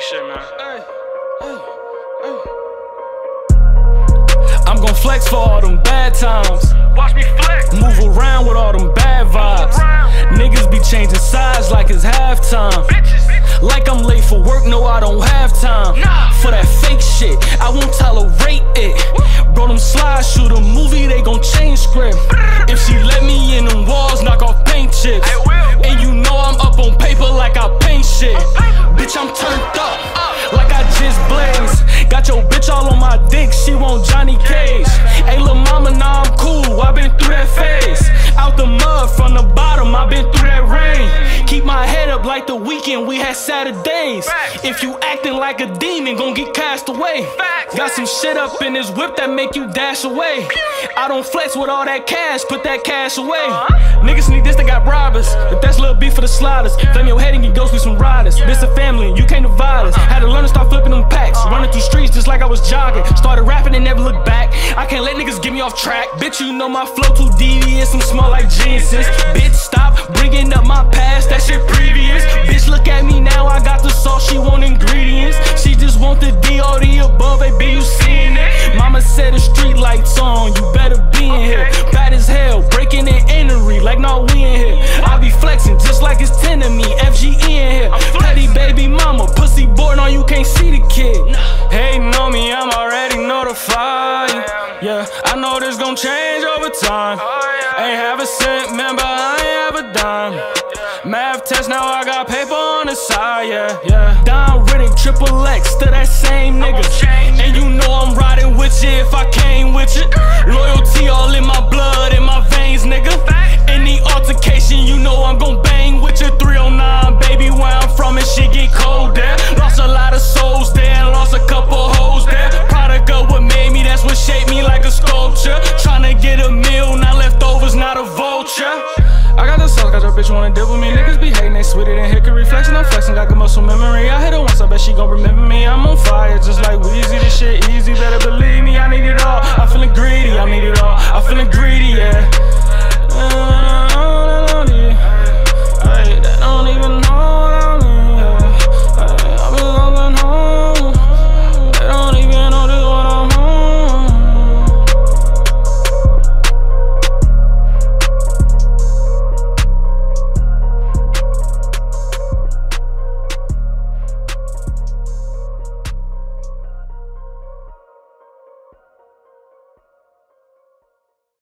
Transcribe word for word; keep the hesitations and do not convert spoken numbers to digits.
shit, man. Hey, hey, hey. I'm gon' flex for all them bad times. Watch me flex. Move around with all them bad vibes. Niggas be changing sides like it's halftime. Bitches. Like I'm late for work, no I don't have time. Nah. For that fake shit, I won't tolerate it. Bro, them slides, shoot a movie, they gon' change script. If she let me in them walls, knock off paint chips. I will. And you know I'm up on paper like I paint shit. Bitch, I'm turned up, like I just blazed. Got your bitch all on my dick, she want Johnny Cage. Hey lil' mama, nah I'm cool, I been through that phase. Out the mud, from the bottom, I been through that rain. Keep my head up like the weekend, we had Saturdays. If you acting like a demon, gon' get cast away. Got some shit up in this whip that make you dash away. I don't flex with all that cash, put that cash away. Niggas need this, they got robbers, but that's little beef for the sliders. Flame your head and get ghost with some riders. This a family, you can't divide us. Had to learn to start flipping them packs. Running through streets just like I was jogging. Started rapping and never looked back. I can't let niggas get me off track. Bitch, you know my flow too devious, I'm small like Genesis. Bitch, stop bringing up my past, that shit previous. Bitch, look at me now, I got the sauce, she want ingredients. She just want the D or the above, baby, you seeing it. Mama said the street lights on, you better be in here. Bad as hell, breaking and entering, like no we in here. I be flexing just like it's ten of me, F G E in here. Petty baby mama, pussy boy, no you can't see the kid. Hating on me, I'm already notified. Yeah, I know this gon' change over time. Ain't have a cent, remember I ain't have a dime. Math test, now I got paper on the side, yeah, yeah. Don Riddick, triple X, to that same nigga. And you know I'm riding with you if I came with you. Loyalty all in my blood, in my veins, nigga. Any altercation, you know I'm gon' bang with you. Three oh nine, baby, where I'm from and shit get cold there. Lost a lot of souls there, and lost a couple hoes there. Product of what made me, that's what shaped me like a sculpture. Tryna get a meal, not leftovers, not a vulture. I got the sauce, got your bitch wanna dip with me. Niggas be hating, they sweeter than hickory. Flexing, I'm flexing, got good muscle memory. I hit her once, I bet she gon' remember me. I'm on fire, just like Weezy. This shit easy, better believe me. I need it all. I'm feeling greedy, I need it all. I'm feeling greedy, yeah.